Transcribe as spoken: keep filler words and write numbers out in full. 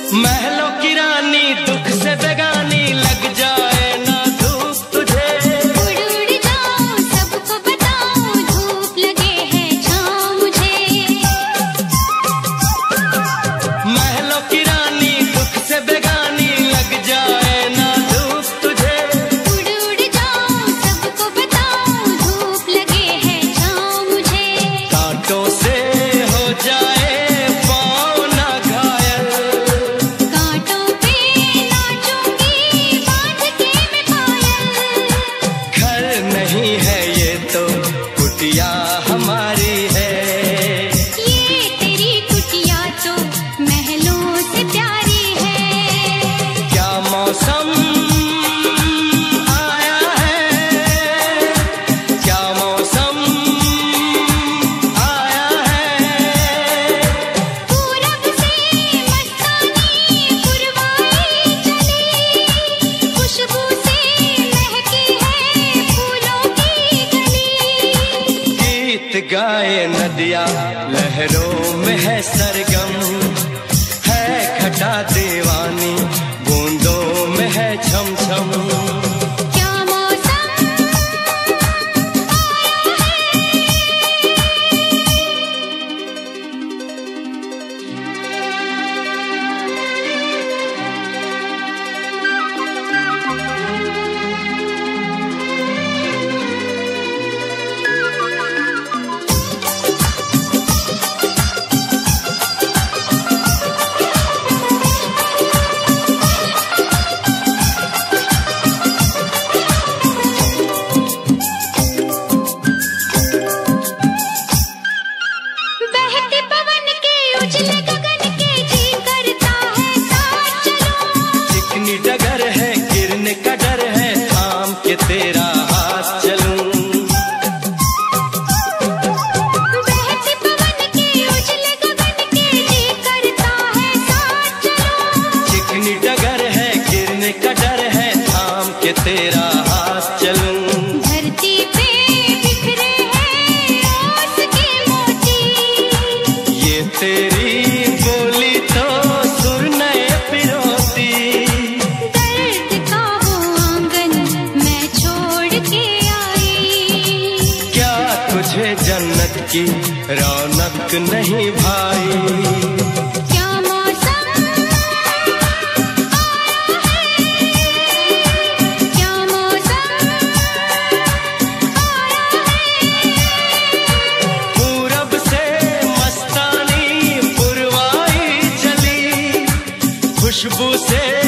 महलों की रानी दुख से बेगानी लग जाए ना धूप तुझे। उड़ उड़ जाऊं सबको बताऊं धूप लगे है छाँव मुझे। महलों की रानी दुख से बेगानी लग जाए ना धूप तुझे। उड़ उड़ जाऊं सबको बताऊं धूप लगे है छाँव मुझे। कांटों से हो जाए पाँव ना घायल, कांटों पे नाचूंगी बांध के मैं पायल। घर नहीं है ये तो कुटिया हमारी है। ये तेरी कुटिया तो महलों से प्यारी है। क्या मौसम आया है, क्या मौसम आया है। पूरब से मस्तानी पुरवाई चली, खुशबू से महकी है फूलों की गली। गीत गाए नदिया लहरों में है सरगम, है खटा दीवानी बूंदों में है छम छम। क्या मौसम बहते पवन के उजले गगन के जी करता है साथ चलूं। चिकनी डगर है गिरने का डर है थाम के तेरा हाथ चलूं। बहते पवन के उजले गगन के जी करता है साथ चलूं। चिकनी डगर है गिरने का डर है थाम के तेरा हाथ चलूं। धरती पे बिखरे हैं ओस के मोती। ये तेरी बोली तो सुर नए पिरोती। दर्द का वो आंगन मैं छोड़ के आई। क्या तुझे जन्नत की रौनक नहीं भाई। क्या मौसम क्या मौसम आया है। पूरब से मस्तानी पुरवाई चली, खुशबू से